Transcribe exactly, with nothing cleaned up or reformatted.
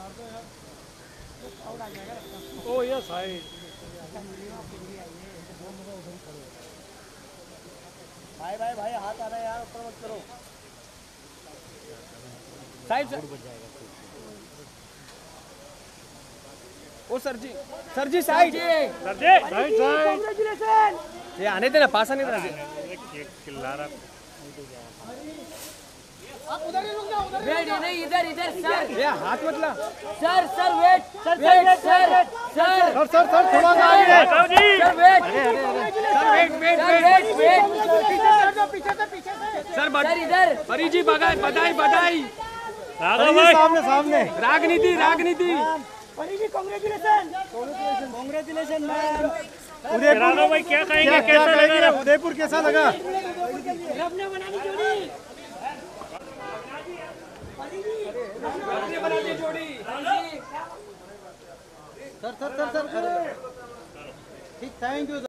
ओ yes भाई भाई भाई भाई हाथ आ रहा है यार, ऊपर मत करो। साइड से ओ सर जी, सर जी साइड, सर जी साइड साइड। कांग्रेचुलेशन। ये आने देना, पास आने देना। चिल्ला रहा उधर ही रुक जाओ, उधर वेट नहीं, इधर इधर सर। ये हाथ मत ला sir sir wait sir wait sir sir sir sir sir थोड़ा आगे sir wait sir, wait wait sir wait wait पीछे से पीछे से सर। सर इधर परी जी बधाई बधाई बधाई। सामने सामने Ragneeti Ragneeti. Pari ji congratulation congratulation ma'am. Udaipur भाई क्या कहेंगे, कैसा लगा उदयपुर, कैसा लगा? रब ने बनानी जोड़ी। सर सर सर सर ठीक, थैंक यू।